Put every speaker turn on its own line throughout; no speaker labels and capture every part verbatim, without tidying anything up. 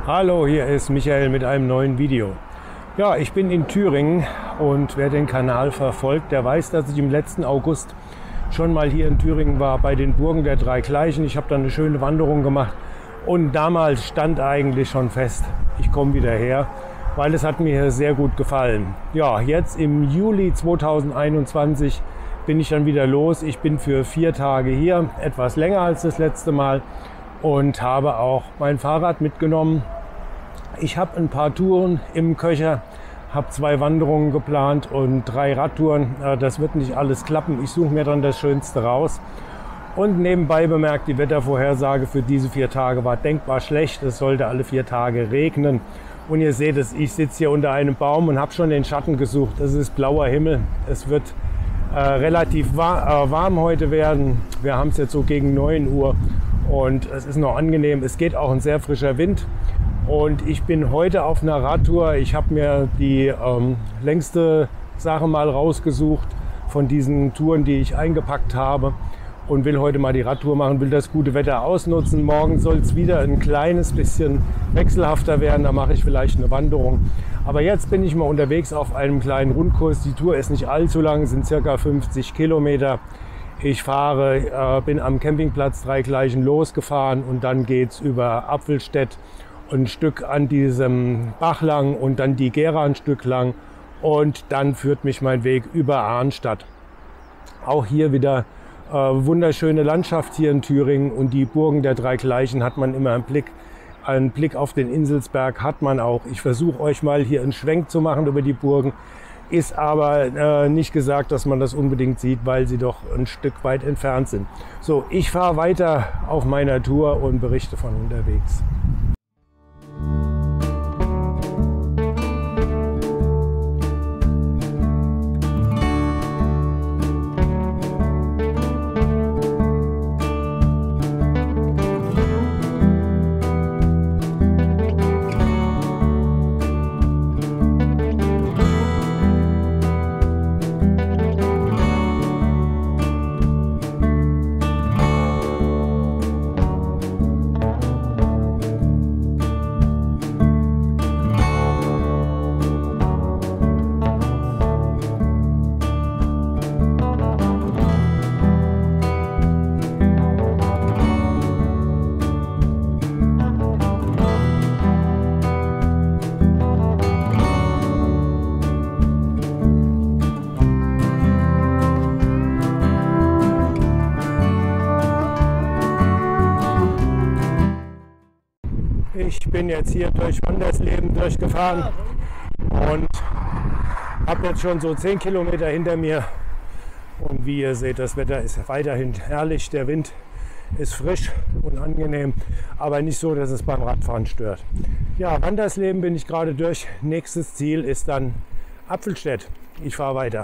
Hallo, hier ist Michael mit einem neuen Video. Ja, ich bin in Thüringen und wer den Kanal verfolgt, der weiß, dass ich im letzten August schon mal hier in Thüringen war bei den Burgen der drei Gleichen. Ich habe da eine schöne Wanderung gemacht und damals stand eigentlich schon fest, ich komme wieder her, weil es hat mir hier sehr gut gefallen. Ja, jetzt im Juli zweitausendeinundzwanzig bin ich dann wieder los. Ich bin für vier Tage hier, etwas länger als das letzte Mal, und habe auch mein Fahrrad mitgenommen. Ich habe ein paar Touren im Köcher, habe zwei Wanderungen geplant und drei Radtouren. Das wird nicht alles klappen. Ich suche mir dann das Schönste raus. Und nebenbei bemerkt, die Wettervorhersage für diese vier Tage war denkbar schlecht. Es sollte alle vier Tage regnen. Und ihr seht es, ich sitze hier unter einem Baum und habe schon den Schatten gesucht. Es ist blauer Himmel. Es wird äh, relativ war, äh, warm heute werden. Wir haben es jetzt so gegen neun Uhr und es ist noch angenehm. Es geht auch ein sehr frischer Wind. Und ich bin heute auf einer Radtour. Ich habe mir die ähm, längste Sache mal rausgesucht von diesen Touren, die ich eingepackt habe, und will heute mal die Radtour machen, will das gute Wetter ausnutzen. Morgen soll es wieder ein kleines bisschen wechselhafter werden, da mache ich vielleicht eine Wanderung. Aber jetzt bin ich mal unterwegs auf einem kleinen Rundkurs. Die Tour ist nicht allzu lang, sind circa fünfzig Kilometer. Ich fahre, äh, bin am Campingplatz drei Gleichen losgefahren und dann geht es über Apfelstedt ein Stück an diesem Bach lang und dann die Gera ein Stück lang, und dann führt mich mein Weg über Arnstadt. Auch hier wieder äh, wunderschöne Landschaft hier in Thüringen, und die Burgen der drei Gleichen hat man immer im Blick. Einen Blick auf den Inselsberg hat man auch. Ich versuche euch mal hier einen Schwenk zu machen über die Burgen. Ist aber äh, nicht gesagt, dass man das unbedingt sieht, weil sie doch ein Stück weit entfernt sind. So, ich fahre weiter auf meiner Tour und berichte von unterwegs. Ich bin jetzt hier durch Wandersleben durchgefahren und habe jetzt schon so zehn Kilometer hinter mir. Und wie ihr seht, das Wetter ist weiterhin herrlich. Der Wind ist frisch und angenehm, aber nicht so, dass es beim Radfahren stört. Ja, Wandersleben bin ich gerade durch. Nächstes Ziel ist dann Apfelstedt. Ich fahre weiter.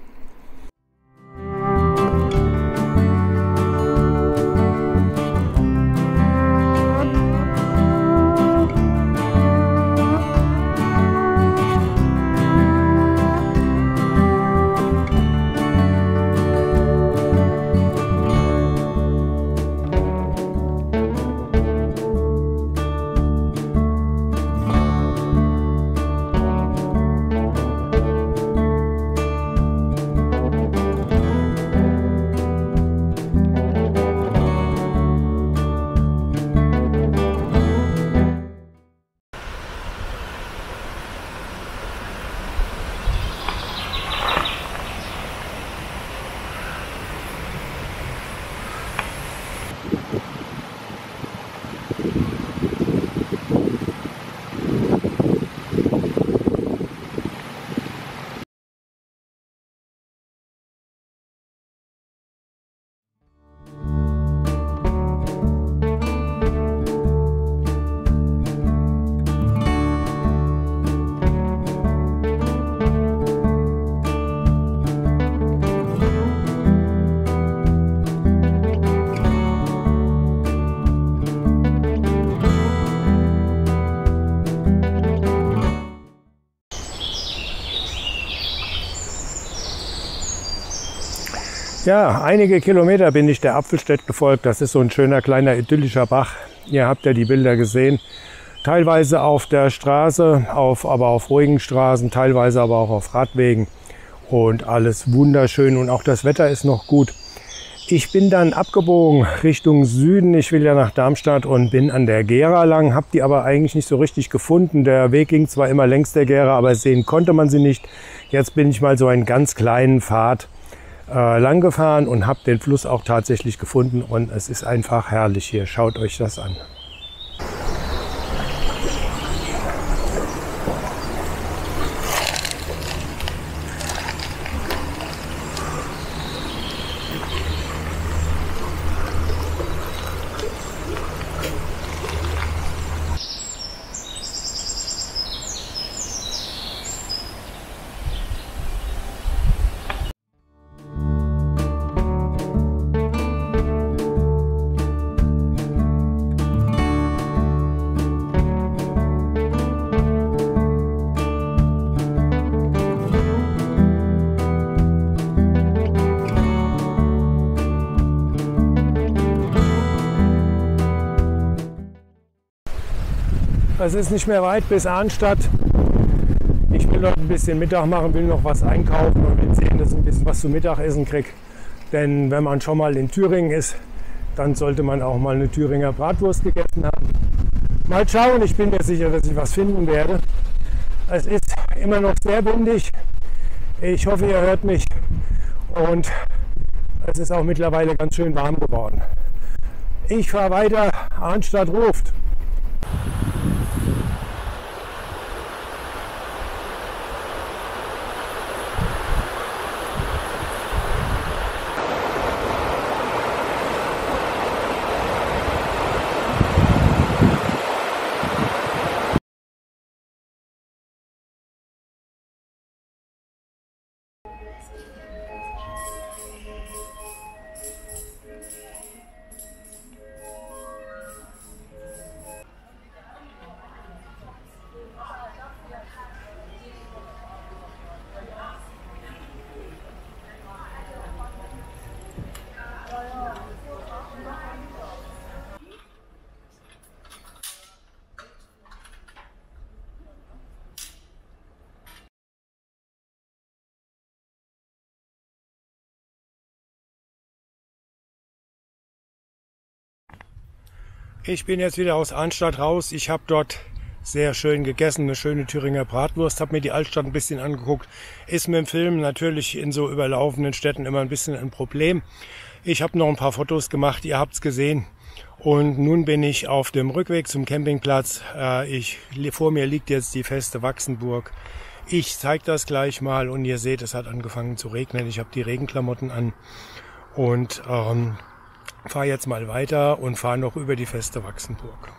Ja, einige Kilometer bin ich der Apfelstedt gefolgt. Das ist so ein schöner, kleiner, idyllischer Bach. Ihr habt ja die Bilder gesehen. Teilweise auf der Straße, auf, aber auf ruhigen Straßen, teilweise aber auch auf Radwegen. Und alles wunderschön und auch das Wetter ist noch gut. Ich bin dann abgebogen Richtung Süden. Ich will ja nach Darmstadt und bin an der Gera lang, habe die aber eigentlich nicht so richtig gefunden. Der Weg ging zwar immer längs der Gera, aber sehen konnte man sie nicht. Jetzt bin ich mal so einen ganz kleinen Pfad äh, lang gefahren und habe den Fluss auch tatsächlich gefunden. Und es ist einfach herrlich hier. Schaut euch das an. Es ist nicht mehr weit bis Arnstadt. Ich will noch ein bisschen Mittag machen, will noch was einkaufen und will sehen, dass ich ein bisschen was zum Mittagessen kriege. Denn wenn man schon mal in Thüringen ist, dann sollte man auch mal eine Thüringer Bratwurst gegessen haben. Mal schauen, ich bin mir sicher, dass ich was finden werde. Es ist immer noch sehr windig. Ich hoffe, ihr hört mich. Und es ist auch mittlerweile ganz schön warm geworden. Ich fahre weiter, Arnstadt ruft. Ich bin jetzt wieder aus Arnstadt raus. Ich habe dort sehr schön gegessen, eine schöne Thüringer Bratwurst, habe mir die Altstadt ein bisschen angeguckt. Ist mit dem Film natürlich in so überlaufenden Städten immer ein bisschen ein Problem. Ich habe noch ein paar Fotos gemacht, ihr habt es gesehen. Und nun bin ich auf dem Rückweg zum Campingplatz. Ich, vor mir liegt jetzt die Feste Wachsenburg. Ich zeige das gleich mal und ihr seht, es hat angefangen zu regnen. Ich habe die Regenklamotten an und ähm, fahre jetzt mal weiter und fahre noch über die Feste Wachsenburg.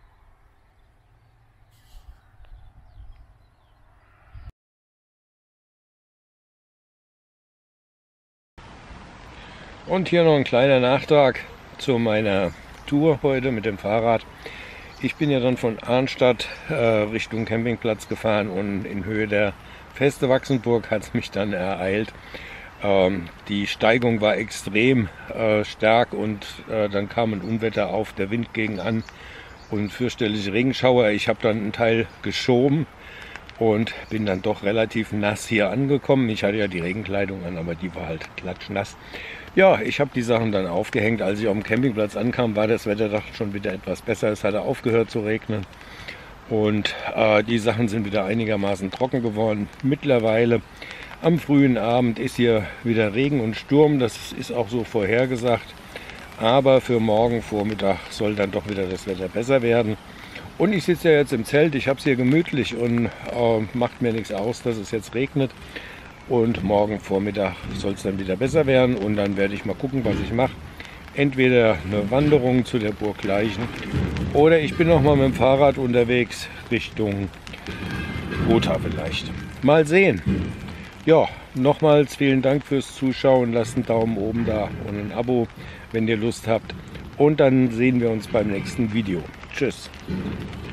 Und hier noch ein kleiner Nachtrag zu meiner Tour heute mit dem Fahrrad. Ich bin ja dann von Arnstadt äh, Richtung Campingplatz gefahren und in Höhe der Feste Wachsenburg hat es mich dann ereilt. Ähm, die Steigung war extrem äh, stark und äh, dann kam ein Unwetter auf, der Wind ging an und fürchterliche Regenschauer. Ich habe dann einen Teil geschoben und bin dann doch relativ nass hier angekommen. Ich hatte ja die Regenkleidung an, aber die war halt klatschnass. Ja, ich habe die Sachen dann aufgehängt. Als ich auf dem Campingplatz ankam, war das Wetter schon wieder etwas besser. Es hatte aufgehört zu regnen und äh, die Sachen sind wieder einigermaßen trocken geworden. Mittlerweile am frühen Abend ist hier wieder Regen und Sturm. Das ist auch so vorhergesagt. Aber für morgen Vormittag soll dann doch wieder das Wetter besser werden. Und ich sitze ja jetzt im Zelt. Ich habe es hier gemütlich und äh, macht mir nichts aus, dass es jetzt regnet. Und morgen Vormittag soll es dann wieder besser werden und dann werde ich mal gucken, was ich mache. Entweder eine Wanderung zu der Burg Leichen oder ich bin noch mal mit dem Fahrrad unterwegs Richtung Gotha vielleicht. Mal sehen. Ja, nochmals vielen Dank fürs Zuschauen. Lasst einen Daumen oben da und ein Abo, wenn ihr Lust habt. Und dann sehen wir uns beim nächsten Video. Tschüss.